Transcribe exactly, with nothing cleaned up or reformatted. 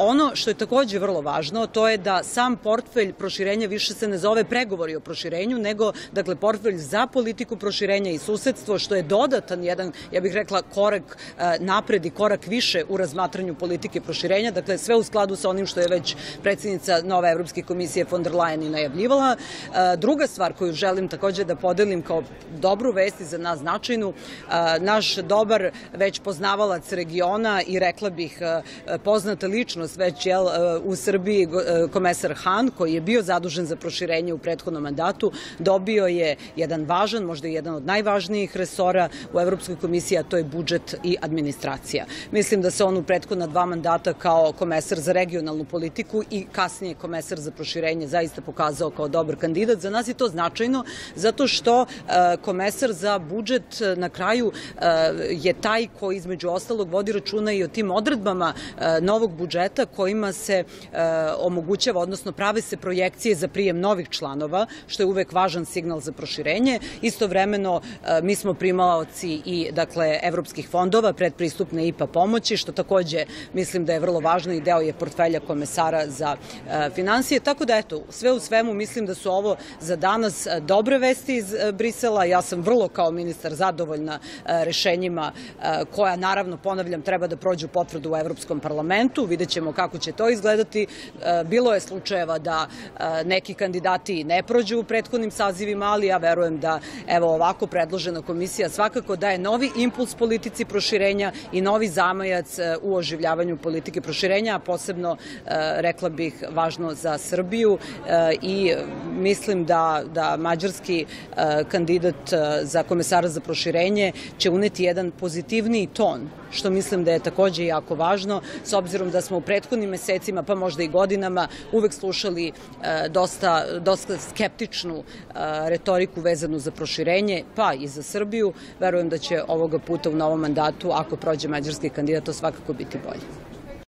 Ono što je takođe vrlo važno, to je da sam portfelj proširenja više se ne zove pregovori o proširenju, nego dakle portfelj za politiku proširenja i susedstvo, što je dodatan jedan, ja bih rekla, korak napred i korak više u razmatranju politike proširenja, dakle sve u skladu sa onim što je već predsjednica nove Evropske komisije von der Leyen i najavljivala. Druga stvar koju želim takođe da podelim kao dobru vest i za nas značajnu, naš dobar već poznavalac regiona i rekla bih poznata ličnost već jel, u Srbiji, komesar Han, koji je bio zadužen za proširenje u prethodnom mandatu, dobio je jedan važan, možda i jedan od najvažnijih resora u Evropskoj komisiji, a to je budžet i administracija. Mislim da se on u prethodna dva mandata kao komesar za regionalnu politiku i kasnije komesar za proširenje zaista pokazao kao dobar kandidat. Za nas je to značajno zato što komesar za budžet na kraju je taj koji između ostalog vodi računa i o tim odredbama novog budžeta kojima se omogućava, odnosno prave se projekcije za prijem novih članova, što je uvek važan signal za proširenje. Istovremeno mi smo primalaoci i dakle evropskih fondova, predpristupne I P A pomoći, što takođe mislim da je vrlo važno i deo je portfelja komesara za finansije. Tako da eto, sve u svemu mislim da su ovo za danas dobre vesti iz Brisela. Ja sam vrlo kao ministar zadovoljna rešenjima koja, naravno, ponavljam, treba da prođu potvrdu u Evropskom parlamentu. Vidjet ćemo kako će to izgledati. Bilo je slučajeva da neki kandidati ne prođu u prethodnim sazivima, ali ja verujem da evo ovako predložena komisija svakako daje novi impuls politici proširenja i novi zamajac u oživljavanju politike proširenja, a posebno, rekla bih, važno za Srbiju i mislim da, da mađarski kandidat za komesara za proširenje će uneti jedan pozitivniji ton, što mislim da je takođe jako važno, s obzirom da smo u prethodnim mesecima, pa možda i godinama, uvek slušali dosta, dosta skeptičnu retoriku vezanu za proširenje, pa i za Srbiju. Verujem da će ovoga puta u novom mandatu, ako prođe mađarski kandidat, to svakako biti bolje.